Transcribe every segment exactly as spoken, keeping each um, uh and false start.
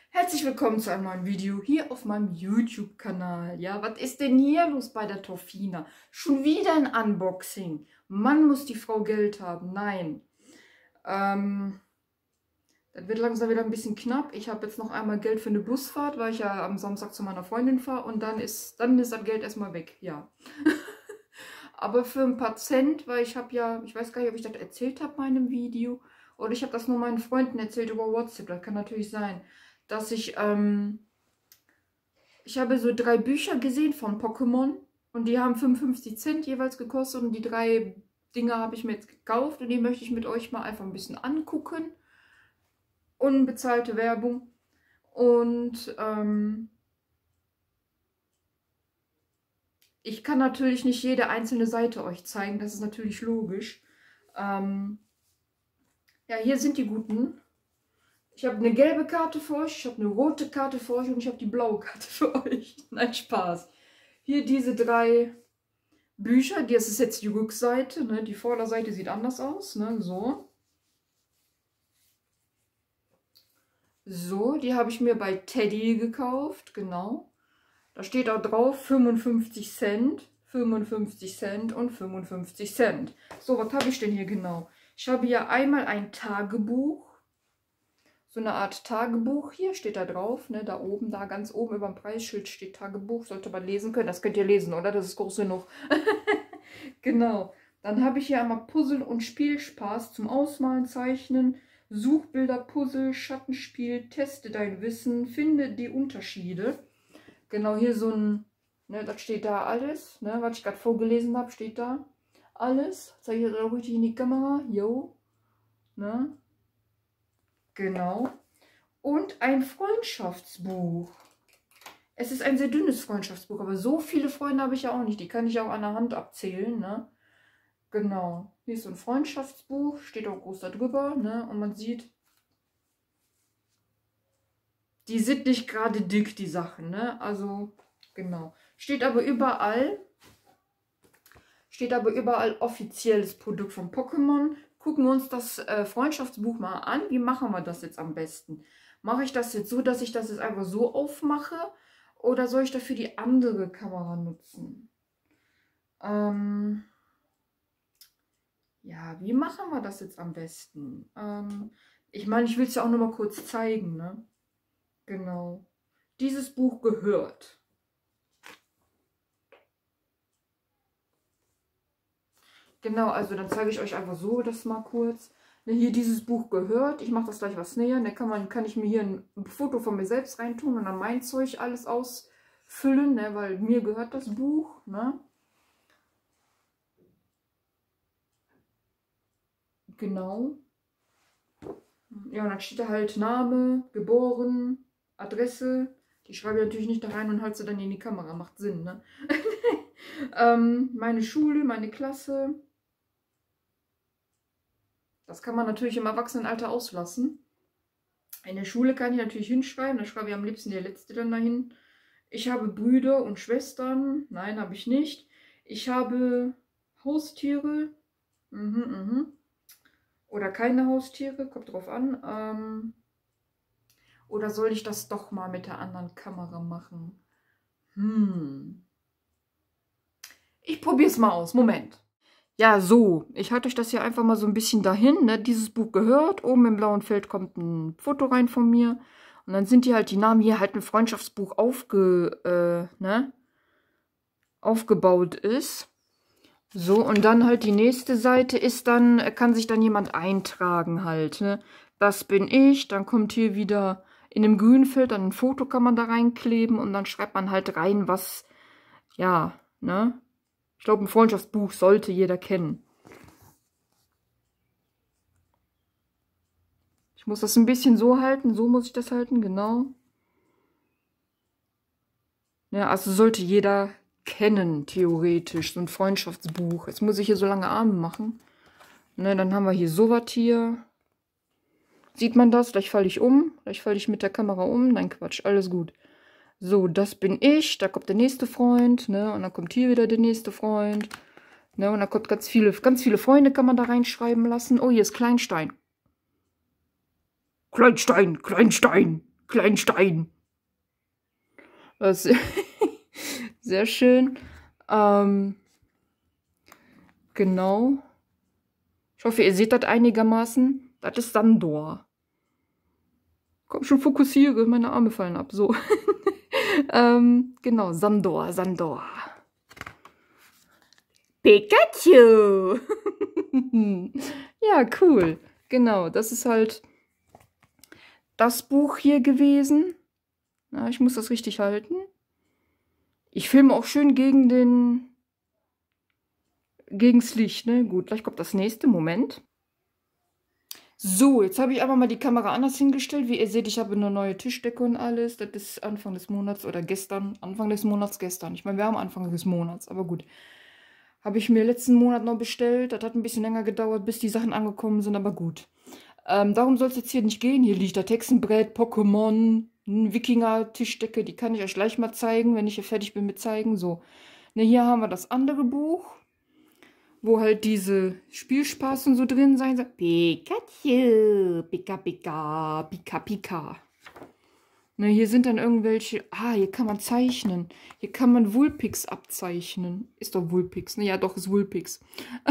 Herzlich willkommen zu einem neuen Video hier auf meinem YouTube-Kanal. Ja, was ist denn hier los bei der Torfina? Schon wieder ein Unboxing. Mann, muss die Frau Geld haben. Nein. Ähm, das wird langsam wieder ein bisschen knapp. Ich habe jetzt noch einmal Geld für eine Busfahrt, weil ich ja am Samstag zu meiner Freundin fahre. Und dann ist, dann ist das Geld erstmal weg. Ja. Aber für ein paar Cent, weil ich habe ja, ich weiß gar nicht, ob ich das erzählt habe in meinem Video. Oder ich habe das nur meinen Freunden erzählt über WhatsApp. Das kann natürlich sein. Dass ich, ähm, ich habe so drei Bücher gesehen von Pokémon und die haben fünfundfünfzig Cent jeweils gekostet und die drei Dinger habe ich mir jetzt gekauft und die möchte ich mit euch mal einfach ein bisschen angucken. Unbezahlte Werbung und ähm, ich kann natürlich nicht jede einzelne Seite euch zeigen, das ist natürlich logisch. Ähm, ja, hier sind die guten. Ich habe eine gelbe Karte für euch, ich habe eine rote Karte für euch und ich habe die blaue Karte für euch. Nein, Spaß. Hier diese drei Bücher, das ist jetzt die Rückseite, ne? Die Vorderseite sieht anders aus, ne? So. So, die habe ich mir bei Teddy gekauft, genau. Da steht auch drauf fünfundfünfzig Cent, fünfundfünfzig Cent und fünfundfünfzig Cent. So, was habe ich denn hier genau? Ich habe hier einmal ein Tagebuch. So eine Art Tagebuch, hier steht da drauf, ne, da oben, da ganz oben über dem Preisschild steht Tagebuch, sollte man lesen können, das könnt ihr lesen, oder? Das ist groß genug. Genau, dann habe ich hier einmal Puzzle und Spielspaß zum Ausmalen, Zeichnen, Suchbilder, Puzzle, Schattenspiel, teste dein Wissen, finde die Unterschiede. Genau, hier so ein, ne, das steht da alles, ne, was ich gerade vorgelesen habe, steht da alles. Zeige ich das auch richtig in die Kamera, jo, ne. Genau. Und ein Freundschaftsbuch. Es ist ein sehr dünnes Freundschaftsbuch, aber so viele Freunde habe ich ja auch nicht. Die kann ich auch an der Hand abzählen, ne? Genau. Hier ist so ein Freundschaftsbuch, steht auch groß da drüber, ne? Und man sieht, die sind nicht gerade dick, die Sachen, ne? Also, genau. Steht aber überall, steht aber überall offizielles Produkt von Pokémon. Gucken wir uns das äh, Freundschaftsbuch mal an. Wie machen wir das jetzt am besten? Mache ich das jetzt so, dass ich das jetzt einfach so aufmache? Oder soll ich dafür die andere Kamera nutzen? Ähm ja, wie machen wir das jetzt am besten? Ähm ich meine, ich will es ja auch nur mal kurz zeigen, ne? Genau. Dieses Buch gehört. Genau, also dann zeige ich euch einfach so das mal kurz. Ne, hier dieses Buch gehört. Ich mache das gleich was näher. Da kann, man, kann ich mir hier ein Foto von mir selbst reintun und dann mein Zeug alles ausfüllen, ne, weil mir gehört das Buch. Ne? Genau. Ja, und dann steht da halt Name, geboren, Adresse. Die schreibe ich natürlich nicht da rein und halte sie dann in die Kamera. Macht Sinn, ne? ähm, meine Schule, meine Klasse. Das kann man natürlich im Erwachsenenalter auslassen. In der Schule kann ich natürlich hinschreiben, da schreibe ich am liebsten die letzte dann dahin. Ich habe Brüder und Schwestern. Nein, habe ich nicht. Ich habe Haustiere. Mhm, mhm. Oder keine Haustiere, kommt drauf an. Ähm, oder soll ich das doch mal mit der anderen Kamera machen? Hm. Ich probiere es mal aus. Moment. Ja, so, ich halte euch das hier einfach mal so ein bisschen dahin, ne? Dieses Buch gehört, oben im blauen Feld kommt ein Foto rein von mir und dann sind hier halt die Namen, hier halt ein Freundschaftsbuch aufge, äh, ne? aufgebaut ist. So, und dann halt die nächste Seite ist dann, kann sich dann jemand eintragen halt, ne? Das bin ich, dann kommt hier wieder in dem grünen Feld, dann ein Foto kann man da reinkleben und dann schreibt man halt rein, was, ja, ne? Ich glaube, ein Freundschaftsbuch sollte jeder kennen. Ich muss das ein bisschen so halten, so muss ich das halten, genau. Ja, also sollte jeder kennen, theoretisch, so ein Freundschaftsbuch. Jetzt muss ich hier so lange Arme machen. Ne, dann haben wir hier sowas hier. Sieht man das? Gleich falle ich um. Gleich falle ich mit der Kamera um. Nein, Quatsch, alles gut. So, das bin ich. Da kommt der nächste Freund, ne? Und dann kommt hier wieder der nächste Freund. Ne, und da kommt ganz viele, ganz viele Freunde kann man da reinschreiben lassen. Oh, hier ist Kleinstein. Kleinstein, Kleinstein. kleinen Stein. Das ist sehr schön. Ähm, genau. Ich hoffe, ihr seht das einigermaßen. Das ist Sandor. Komm schon, fokussiere. Meine Arme fallen ab. So. ähm, genau, Sandor, Sandor. Pikachu! Ja, cool. Genau, das ist halt das Buch hier gewesen. Na, ich muss das richtig halten. Ich filme auch schön gegen den... gegens Licht, ne? Gut, gleich kommt das nächste. Moment. So, jetzt habe ich aber mal die Kamera anders hingestellt. Wie ihr seht, ich habe eine neue Tischdecke und alles. Das ist Anfang des Monats oder gestern. Anfang des Monats gestern. Ich meine, wir haben Anfang des Monats, aber gut. Habe ich mir letzten Monat noch bestellt. Das hat ein bisschen länger gedauert, bis die Sachen angekommen sind, aber gut. Ähm, darum soll es jetzt hier nicht gehen. Hier liegt das Hexenbrett, Pokémon, Wikinger-Tischdecke. Die kann ich euch gleich mal zeigen, wenn ich hier fertig bin mit zeigen. So, ne, hier haben wir das andere Buch, wo halt diese Spielspaß und so drin sein soll. Pikachu, Pika Pika, Pika Pika. Ne, hier sind dann irgendwelche... Ah, hier kann man zeichnen. Hier kann man Vulpix abzeichnen. Ist doch Vulpix, ne? Ja, doch, ist Vulpix.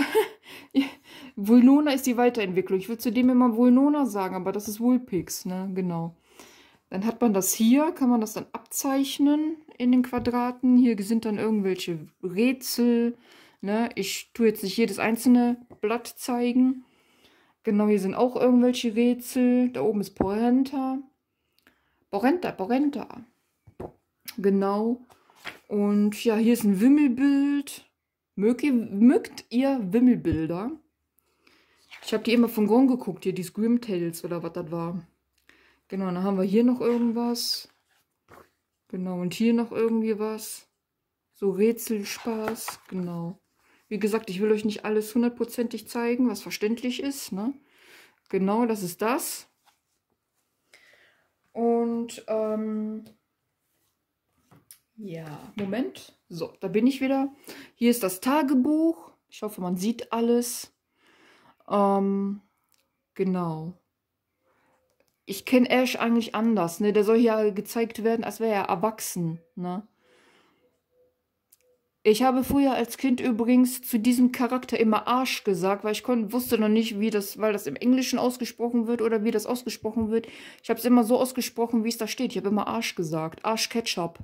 Vulnona ist die Weiterentwicklung. Ich würde zu dem immer Vulnona sagen, aber das ist Vulpix, ne? Genau. Dann hat man das hier, kann man das dann abzeichnen in den Quadraten. Hier sind dann irgendwelche Rätsel, ne? Ich tue jetzt nicht jedes einzelne Blatt zeigen. Genau, hier sind auch irgendwelche Rätsel. Da oben ist Porenta. Porenta, Porenta. Genau. Und ja, hier ist ein Wimmelbild. Mögt ihr, mögt ihr Wimmelbilder? Ich habe die immer von Gron geguckt, hier die Grim Tales oder was das war. Genau, dann haben wir hier noch irgendwas. Genau, und hier noch irgendwie was. So Rätselspaß, genau. Wie gesagt, ich will euch nicht alles hundertprozentig zeigen, was verständlich ist, ne? Genau, das ist das. Und, ähm, ja, Moment. So, da bin ich wieder. Hier ist das Tagebuch. Ich hoffe, man sieht alles. Ähm, genau. Ich kenne Ash eigentlich anders, ne? Der soll hier gezeigt werden, als wäre er erwachsen, ne? Ich habe früher als Kind übrigens zu diesem Charakter immer Arsch gesagt, weil ich kon wusste noch nicht, wie das, weil das im Englischen ausgesprochen wird oder wie das ausgesprochen wird. Ich habe es immer so ausgesprochen, wie es da steht. Ich habe immer Arsch gesagt. Arsch Ketchup.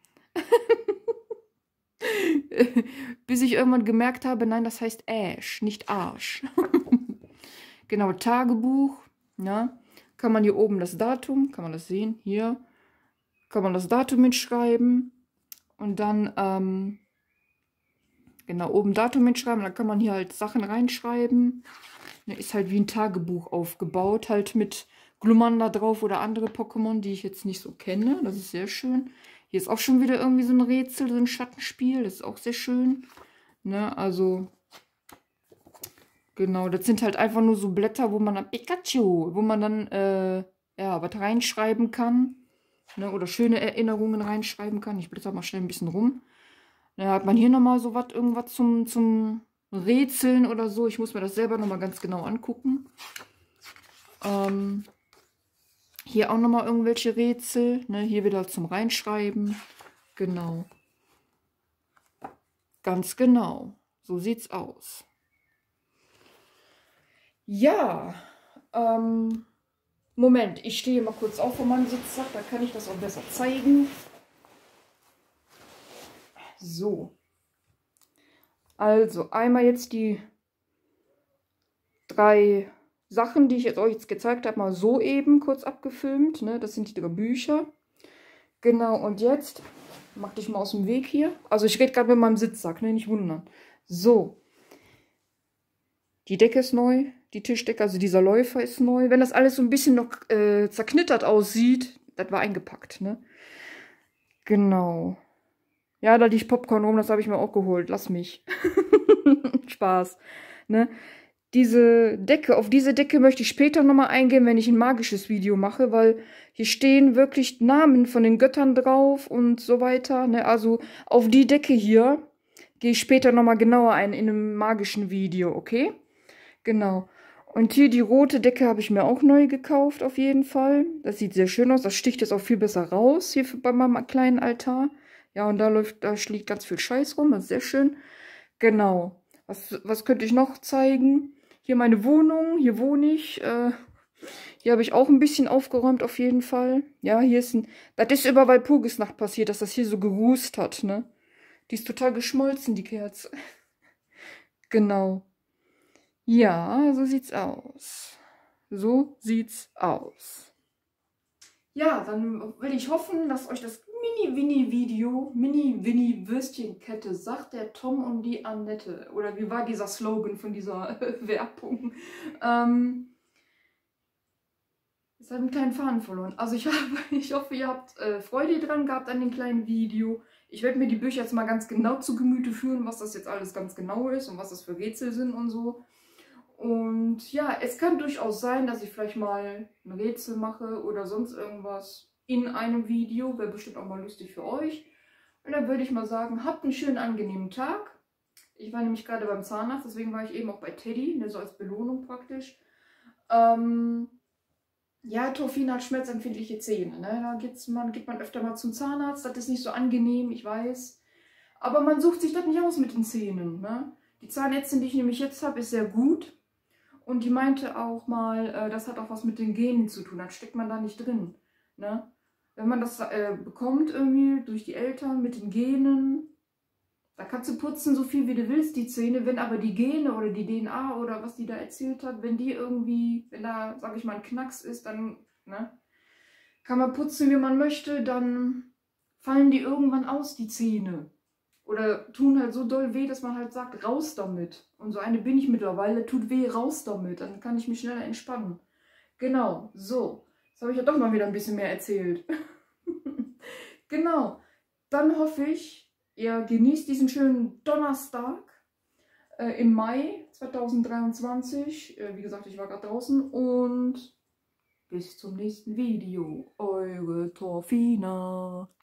Bis ich irgendwann gemerkt habe, nein, das heißt Ash, nicht Arsch. Genau, Tagebuch. Ja. Kann man hier oben das Datum, kann man das sehen? Hier kann man das Datum mitschreiben. Und dann, ähm, genau, oben Datum mitschreiben. Dann kann man hier halt Sachen reinschreiben. Ist halt wie ein Tagebuch aufgebaut. Halt mit Glumanda drauf oder andere Pokémon, die ich jetzt nicht so kenne. Das ist sehr schön. Hier ist auch schon wieder irgendwie so ein Rätsel, so ein Schattenspiel. Das ist auch sehr schön. Ne, also, genau, das sind halt einfach nur so Blätter, wo man dann Pikachu, wo man dann, äh, ja, was reinschreiben kann. Ne, oder schöne Erinnerungen reinschreiben kann. Ich blätter mal schnell ein bisschen rum. Dann hat man hier nochmal so was, irgendwas zum, zum Rätseln oder so. Ich muss mir das selber nochmal ganz genau angucken. Ähm, hier auch nochmal irgendwelche Rätsel. Ne? Hier wieder zum Reinschreiben. Genau. Ganz genau. So sieht's aus. Ja. Ähm, Moment, ich stehe mal kurz auf von meinem Sitzsack. Da kann ich das auch besser zeigen. So. Also, einmal jetzt die drei Sachen, die ich jetzt euch jetzt gezeigt habe, mal so eben kurz abgefilmt. Ne? Das sind die drei Bücher. Genau, und jetzt mach dich mal aus dem Weg hier. Also ich rede gerade mit meinem Sitzsack, ne? Nicht wundern. So. Die Decke ist neu, die Tischdecke, also dieser Läufer ist neu. Wenn das alles so ein bisschen noch äh, zerknittert aussieht, das war eingepackt, ne? Genau. Ja, da liegt Popcorn rum, das habe ich mir auch geholt. Lass mich. Spaß. Ne? Diese Decke, auf diese Decke möchte ich später nochmal eingehen, wenn ich ein magisches Video mache, weil hier stehen wirklich Namen von den Göttern drauf und so weiter. Ne? Also auf die Decke hier gehe ich später nochmal genauer ein in einem magischen Video, okay? Genau. Und hier die rote Decke habe ich mir auch neu gekauft, auf jeden Fall. Das sieht sehr schön aus. Das sticht jetzt auch viel besser raus, hier bei meinem kleinen Altar. Ja, und da läuft, da liegt ganz viel Scheiß rum. Das ist sehr schön. Genau. Was, was könnte ich noch zeigen? Hier meine Wohnung. Hier wohne ich. Äh, hier habe ich auch ein bisschen aufgeräumt, auf jeden Fall. Ja, hier ist ein... Das ist über Walpurgisnacht passiert, dass das hier so gerußt hat, ne? Die ist total geschmolzen, die Kerze. Genau. Ja, so sieht's aus. So sieht's aus. Ja, dann will ich hoffen, dass euch das Mini-Winnie-Video, Mini-Winnie-Würstchenkette sagt der Tom und die Annette. Oder wie war dieser Slogan von dieser Werbung? Ähm, jetzt habe ich einen kleinen Faden verloren. Also ich, habe, ich hoffe, ihr habt äh, Freude dran gehabt an dem kleinen Video. Ich werde mir die Bücher jetzt mal ganz genau zu Gemüte führen, was das jetzt alles ganz genau ist und was das für Rätsel sind und so. Und ja, es kann durchaus sein, dass ich vielleicht mal ein Rätsel mache oder sonst irgendwas in einem Video. Wäre bestimmt auch mal lustig für euch. Und dann würde ich mal sagen, habt einen schönen, angenehmen Tag. Ich war nämlich gerade beim Zahnarzt, deswegen war ich eben auch bei Teddy, ne, so als Belohnung praktisch. Ähm, ja, Torfina hat schmerzempfindliche Zähne. Ne? Da geht's, man, geht man öfter mal zum Zahnarzt. Das ist nicht so angenehm, ich weiß. Aber man sucht sich das nicht aus mit den Zähnen. Ne? Die Zahnärztin, die ich nämlich jetzt habe, ist sehr gut. Und die meinte auch mal, äh, das hat auch was mit den Genen zu tun. Dann steckt man da nicht drin. Ne? Wenn man das äh, bekommt irgendwie durch die Eltern mit den Genen, da kannst du putzen so viel wie du willst, die Zähne. Wenn aber die Gene oder die D N A oder was die da erzählt hat, wenn die irgendwie, wenn da, sag ich mal, ein Knacks ist, dann ne, kann man putzen, wie man möchte, dann fallen die irgendwann aus, die Zähne. Oder tun halt so doll weh, dass man halt sagt, raus damit. Und so eine bin ich mittlerweile, tut weh, raus damit. Dann kann ich mich schneller entspannen. Genau, so. Jetzt habe ich ja doch mal wieder ein bisschen mehr erzählt. Genau. Dann hoffe ich, ihr genießt diesen schönen Donnerstag äh, im Mai zweitausenddreiundzwanzig. Äh, wie gesagt, ich war gerade draußen. Und bis zum nächsten Video. Eure Torfina.